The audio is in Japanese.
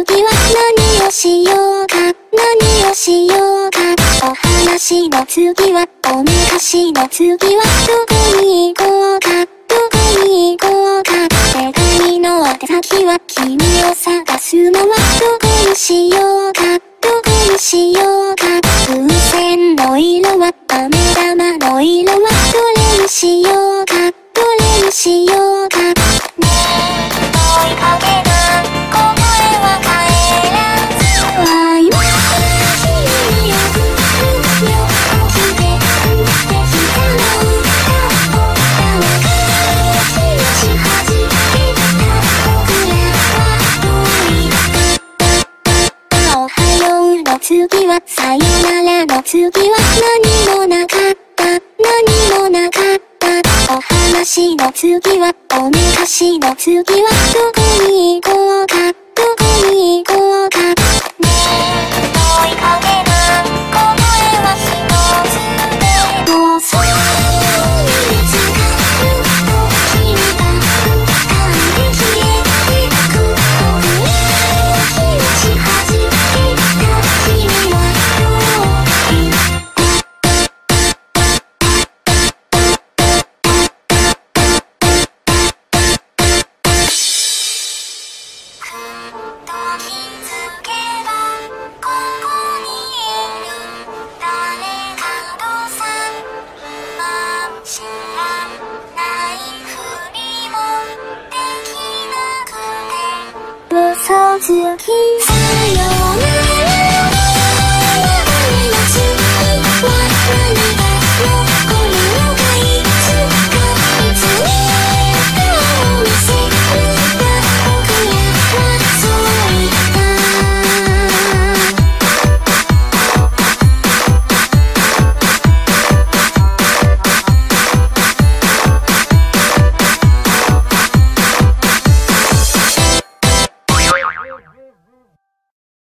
次は何をしようか、何をしようか。お話の次は、おめかしの次は、どこに行こうか、どこに行こうか。手紙の宛先は、君を探すのは、どこにしようか、どこにしようか。風船の色は、飴玉の色は、どれにしようか、どれにしようか。ねえ、問いかけな、答えは帰らずはよ。君に呼ぶ、よ、来て、できたのだ、誰か気がし始めた。僕らはどういったおはようの次は、さよならの次は、何もなかった、何もなかった。お話の次は、おめかしの次は、どこに行こうか、どこに行こうか。ねえ、問いかけな、答えは一つでも、そういつか、君が浮かんで消えてく。僕に気がし始めた。君はどういった気づけばここにいる誰かとさ知らないふりもできなくて嘘つき